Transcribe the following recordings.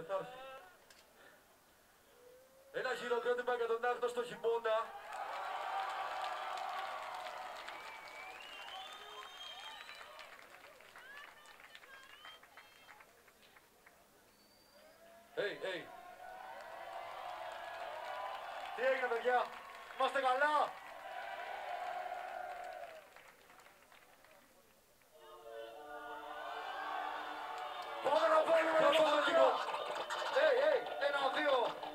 Ένα χειροκρότημα για τον άγνωστο χειμώνα. Hey. Τι έγινε, παιδιά? Είμαστε καλά? Πάμε να βάλουμε λίγο. Ένα, δύο.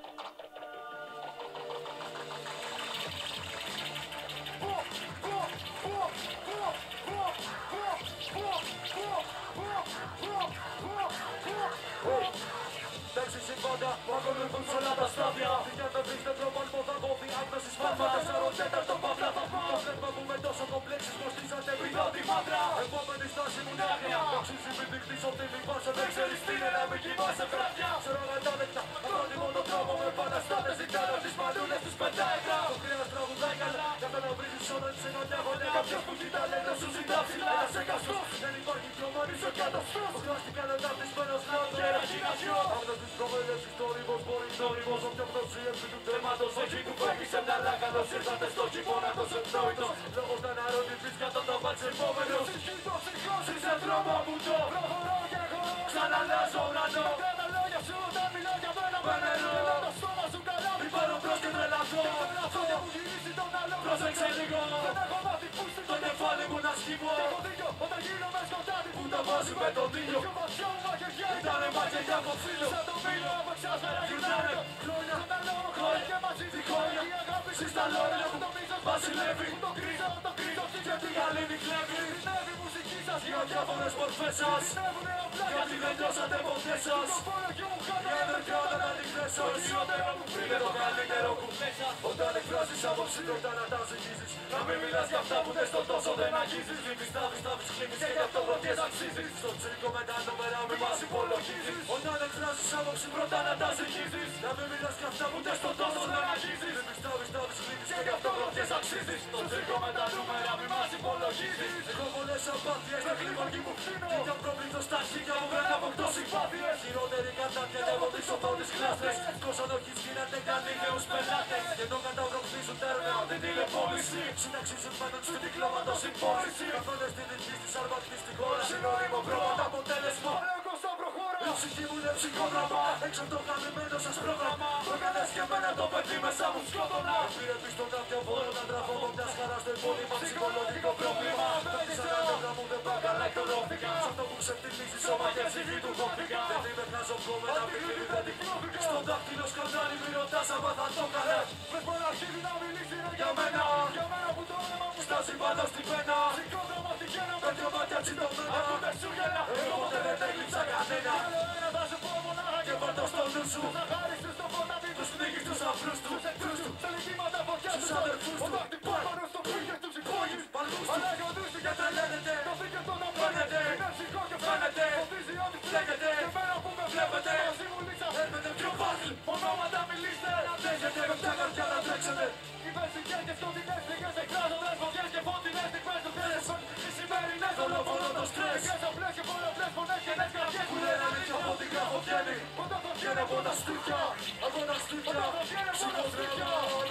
Εντάξει συμβάντα, ακολουθούν σ' όλα τα στάδια. Για να βρεις δεν προβάλλω θα κόβει άγνωση σφάλμα. 4-4 παύλα θα πω. Το φλερμα μου με τόσο κομπλέξεις πως στήσατε πιλώτη μάτρα. Επόμενη στάση μου είναι άγρια. Το αξίζει μην δειχτείς ότι μη βάσαι. Δεν ξέρεις τι είναι να μην κοιμάσαι βράδια. Ξέρω μετάδεκτα, απρόντι μόνο τρόπο με επαναστάτες. Ζητάνε τις μαλλούνες τους πεντάεκρα. Το κρέας τραγουδάει καλά. Για να βρίζεις όλα τις ενωτιά γωνιά. Κάποιος που κοιτά λέει να σου ζητά ψηλά. Ένας εγκαστός, δεν υπάρχει πιο μόνος ο καταστός. Που χρειάστηκε να ταυτισμένος νέος και ένα γυμνασιό. Αυτές προβέλες ιστορικός μπορεί νόριμος. Όποια πτώση έμψη του θέματος. Όχι του φεύγει σε μυαλά. Καλώς ήρθατε στο χειμώνα τους ευνόητος. Λόγος να αναρρώτηθείς κατά το μάτς επόμενος. Συγχύτως συγχώσεις σε δρόμο μου το προχωρώ και εγώ. Ξαναλλάζω ουρανό. Με τα λόγια σου όταν μιλώ για μένα με νερό. Με το στόμα σου καλά μην πάρω μπρος και τρελαθώ. Και τώρα χρόνια μου γυρίσει το μυαλό. Πρόσεξε λίγο. Δεν έχω μάθει που στο κεφάλι μου να σκύβω. Και έχω δίκιο όταν γίνω με σκοτάδι που τα βάζει με τον ήλιο. Και ο βαθιό μου μαχαιριά ήτανε μαχαιριά από φίλο. Σαν το μήλο από ξάσπερα γυρνάνε. Χρόνια στο μυαλό μου χρόνια και μαζί τη χρόνια. Η αγάπη στα λόγια μου το μίσος βασιλεύει. Το κρίζω και τη γαλήνη κλέβει. Συνέβη η μουσική σας για διάφορες μορφές σας. Συνέβουνε απλά γιατί δεν νιώσατε ποτέ σας. Το πόλο κι μου κάτω η αδερφιά όταν αντιθές σας. Το χειρότερο μου πριν είναι το καλύτερο κουμπέ σας. Όταν εκφράζεις άποψη όταν να τα ζυγίζεις. Να μην μιλάς για αυτά που θες το τόσο δεν αγγίζεις. Λείπεις, τάβεις, κλείνεις και γι' αυτό βρωδιές αξίζεις. Στο τσίρκο με τα νούμερα μη μας υπολογίζεις. Όταν εκφράζεις άποψη πρώτα να τα ζυγίζεις. Να μην μιλάς για αυτά που θες το τόσο δεν αγγίζεις. Λείπεις, τάβεις, κλείνεις και γι' αυτό βρωδιές αξίζεις. Στο τσίρκο με τα νούμερα μη μας υπολογίζεις. Έχω πολλές απάθειες, με γλυκό μου φθήνω. Και για πρόβλητο στα αρχίδια μου βρέν αποκτώ συμπάθειες. Χειρότεροι κατάκαινεύω τις οθόνες κλάστρες. Κόσον όχι γίνατε καλοί νέους πελάτες. Και το καταβροχθίζουν τέρμα την τηλεπόληση. Συναξίζουν πάνω του δικλώματο συμπόληση. Καθόλες τη δική της αρμακτής στην χώρα. Συνώνυμο πρώτο αποτέλεσμα. Λέγω στα προχώρα. Η ψυχή μου είναι ψυχόδραμα. Έξω το καλυμμένο σας πρόγραμμα. Το κάνες και εμένα το παιδί μέσα μου σκότωνα. Πήρε πίσω κάποιο βόρο να τραφώ από μιας χαράς στο υπόλοιπο ψυχολογικό πρόβλημα. Πέτυχα τα νεύρα μου δεν πάω καλά εκτονώθηκα. Σ' αυτό που ξεφτυλίζει σώμα και ψυχή του κόφηκα. Δεν είμαι χαζοκόμενα μικρή δεν την πρόφηκα. Στο δάχτυλο σκοτάδι μη ρωτάς άμα θα το καλά. Πες μόνο αρχίζει να μιλήσει για μένα. Για μένα που το όνομα μου στάζει πάνω στην πένα. Σηκώδραμα στη γέννα με δυο μάτια τσιτωμένα. Αφού δεν σου γέλα εγώ ποτέ δεν έκλειψα κανένα. Ένα θα σου πω μονάχα και βάλ' το στο νου σου. Τους αχάριστους στο ποτάμι τους πνίγεις τους αφρούς τους. Τους εχθρούς τους σε λυγίματα φωτιά στους αδερφούς τους. Όταν χτυπάς πάνω στο πήγες τους υπόγειους παλμούς τους. Αλλάγω τους του και τρελαίνετε. Το δίκαιο το να φαίνεται. Είναι ψυχό και φαίνεται. Φοβίζει ό,τι φλέγεται. Και μένα που με βλέπετε μαζί μου λύσα έρχεται πιο βάζι. Ονόματα μιλήστε. Αντέχετε με πια καρδιά να τρέξετε. Οι βενζικές και σκοτεινές πληγές εκφράζοντας φωτιές και φωτεινές στιγμές του τέλος. Οι σημερινές δολοφονώ το στρες. Και σαπλές και πολλαπλές φωνές και νες καρδιές που λένε αλήθεια από την γράφω βγαίνει. Όταν θα βγαίνει από τα στήθια. Από τα στήθια. Όταν θα βγαίνει από τα στήθια.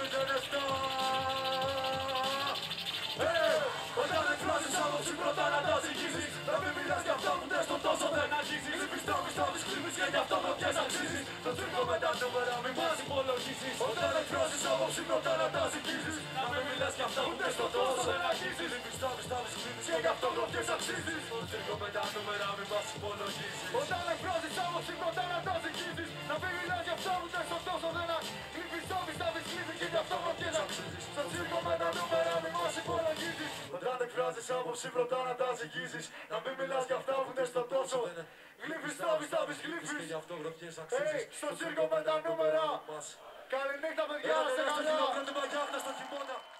Όταν εκφράζεις άποψη πρώτα να τα ζυγίζεις. Να μην μιλάς για αυτά που θες το τόσο δεν αγγίζεις. Λείπεις, τάβεις, κλείνεις και γι' αυτό βρωδιές αξίζεις. Το τσίρκο με τα νούμερα μη μας υπολογίσεις. Όταν εκφράζεις άποψη πρώτα να τα ζυγίζεις. Να μην μιλάς για αυτά που θες το τόσο δεν αγγίζεις. Λείπεις, τάβεις, κλείνεις και γι' αυτό βρωδιές αξίζεις. Το τσίρκο με τα νούμερα μη μας υπολογίσεις. Όταν εκφράζεις άποψη πρώτα να τα ζυγίζεις. Να μην μιλάς για αυτά που θες το τόσο δεν αγγίζεις. Λείπεις, τάβεις, κλείνεις και γι' αυτό βρωδιές αξίζεις. Το τσίρκο με τα νούμερα μη μας υπολογίσεις. Όταν εκφράζεις άποψη πρώτα να τα ζυγίζεις. Να μην μιλάς για αυτά που θες το τόσο. Γλύφεις, τάβεις, γλύφεις. Και γι' αυτό γραφιές αξίζεις. Στο τσίρκο με τα νούμερα. Καληνύχτα παιδιά, σε καλά.